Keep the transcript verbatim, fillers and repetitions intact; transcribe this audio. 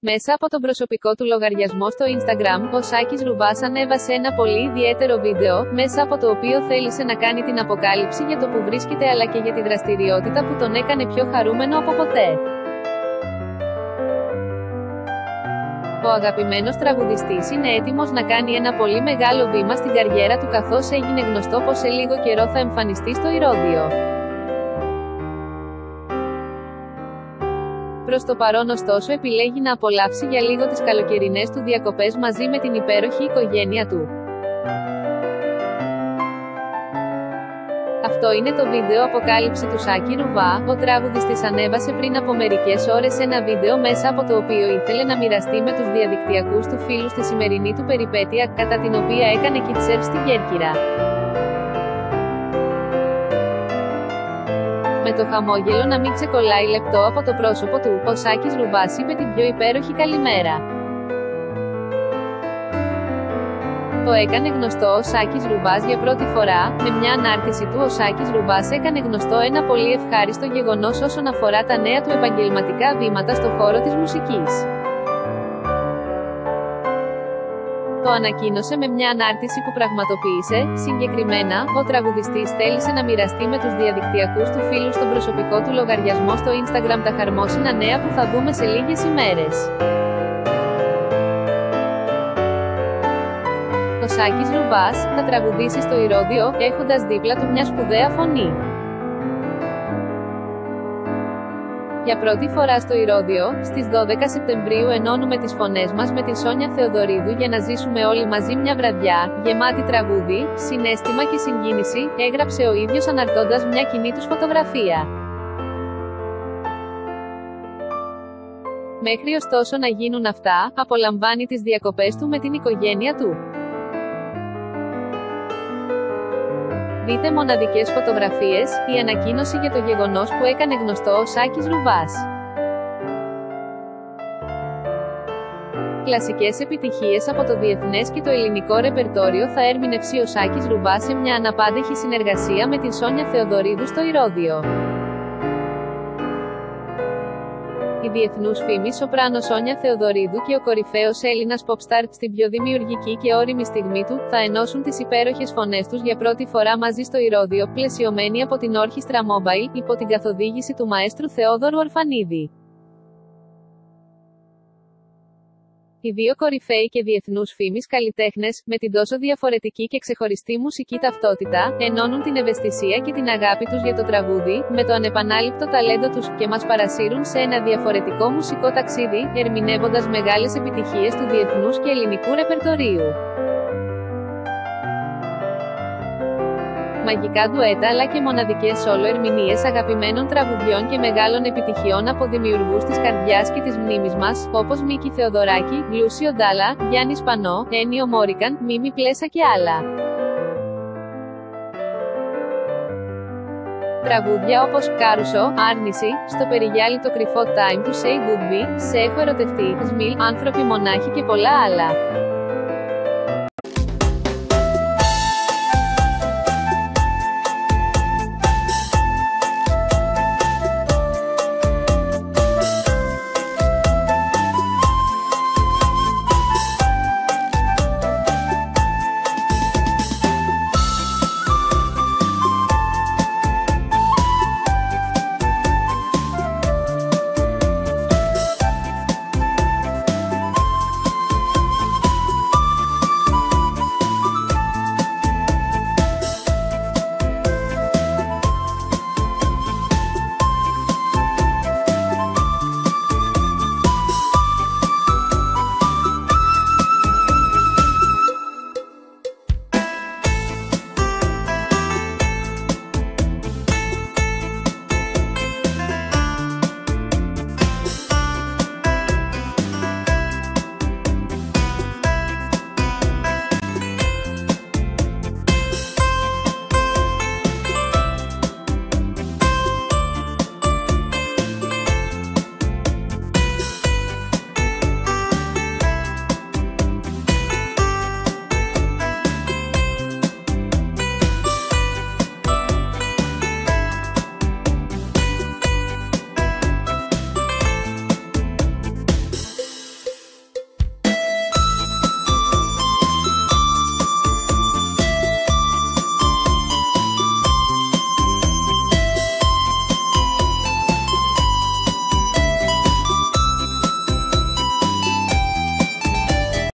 Μέσα από τον προσωπικό του λογαριασμό στο Instagram, ο Σάκης Ρουβάς ανέβασε ένα πολύ ιδιαίτερο βίντεο, μέσα από το οποίο θέλησε να κάνει την αποκάλυψη για το που βρίσκεται αλλά και για τη δραστηριότητα που τον έκανε πιο χαρούμενο από ποτέ. Ο αγαπημένος τραγουδιστής είναι έτοιμος να κάνει ένα πολύ μεγάλο βήμα στην καριέρα του, καθώς έγινε γνωστό πως σε λίγο καιρό θα εμφανιστεί στο Ηρώδειο. Προς το παρόν ωστόσο επιλέγει να απολαύσει για λίγο τις καλοκαιρινές του διακοπές μαζί με την υπέροχη οικογένεια του. Αυτό είναι το βίντεο αποκάλυψη του Σάκη Ρουβά. Ο τραγουδιστής ανέβασε πριν από μερικές ώρες ένα βίντεο μέσα από το οποίο ήθελε να μοιραστεί με τους διαδικτυακούς του φίλους τη σημερινή του περιπέτεια, κατά την οποία έκανε kitesurf στην Κέρκυρα. Με το χαμόγελο να μην ξεκολλάει λεπτό από το πρόσωπο του, ο Σάκης Ρουβάς είπε την πιο υπέροχη καλημέρα. Το έκανε γνωστό ο Σάκης Ρουβάς για πρώτη φορά. Με μια ανάρτηση του, ο Σάκης Ρουβάς έκανε γνωστό ένα πολύ ευχάριστο γεγονός όσον αφορά τα νέα του επαγγελματικά βήματα στο χώρο της μουσικής. Το ανακοίνωσε με μια ανάρτηση που πραγματοποίησε. Συγκεκριμένα, ο τραγουδιστής θέλησε να μοιραστεί με τους διαδικτυακούς του φίλους στον προσωπικό του λογαριασμό στο Instagram τα χαρμόσυνα νέα που θα δούμε σε λίγες ημέρες. Ο Σάκης Ρουβάς θα τραγουδήσει στο Ηρώδειο, έχοντας δίπλα του μια σπουδαία φωνή. Για πρώτη φορά στο Ηρώδειο, στις δώδεκα Σεπτεμβρίου ενώνουμε τις φωνές μας με την Σόνια Θεοδωρίδου για να ζήσουμε όλοι μαζί μια βραδιά, γεμάτη τραγούδι, συναίσθημα και συγκίνηση, έγραψε ο ίδιος αναρτώντας μια κοινή τους φωτογραφία. Μέχρι ωστόσο να γίνουν αυτά, απολαμβάνει τις διακοπές του με την οικογένεια του. Δείτε μοναδικές φωτογραφίες, η ανακοίνωση για το γεγονός που έκανε γνωστό ο Σάκης Ρουβάς. Κλασικές επιτυχίες από το διεθνές και το ελληνικό ρεπερτόριο θα ερμηνεύσει ο Σάκης Ρουβάς σε μια αναπάντεχη συνεργασία με την Σόνια Θεοδωρίδου στο Ηρώδειο. Η διεθνούς φήμης σοπράνο Σόνια Θεοδωρίδου και ο κορυφαίος Έλληνας pop star στην πιο δημιουργική και ώριμη στιγμή του, θα ενώσουν τις υπέροχες φωνές τους για πρώτη φορά μαζί στο Ηρώδειο, πλαισιωμένοι από την όρχιστρα Mobile, υπό την καθοδήγηση του μαέστρου Θεόδωρου Ορφανίδη. Οι δύο κορυφαίοι και διεθνούς φήμης καλλιτέχνες, με την τόσο διαφορετική και ξεχωριστή μουσική ταυτότητα, ενώνουν την ευαισθησία και την αγάπη τους για το τραγούδι, με το ανεπανάληπτο ταλέντο τους, και μας παρασύρουν σε ένα διαφορετικό μουσικό ταξίδι, ερμηνεύοντας μεγάλες επιτυχίες του διεθνούς και ελληνικού ρεπερτορίου. Μαγικά ντουέτα αλλά και μοναδικές solo ερμηνείες αγαπημένων τραγουδιών και μεγάλων επιτυχιών από δημιουργούς της καρδιάς και της μνήμης μας, όπως Μίκη Θεοδωράκη, Λούσιο Ντάλα, Γιάννη Σπανό, Ένιο Μόρικαν, Μίμη Πλέσα και άλλα. Τραγούδια όπως «Κάρουσο», «Άρνηση», «Στο περιγιάλι το κρυφό», «Time to say goodbye», «Σε έχω ερωτευτεί», «Σμιλ», «Άνθρωποι μονάχοι» και πολλά άλλα.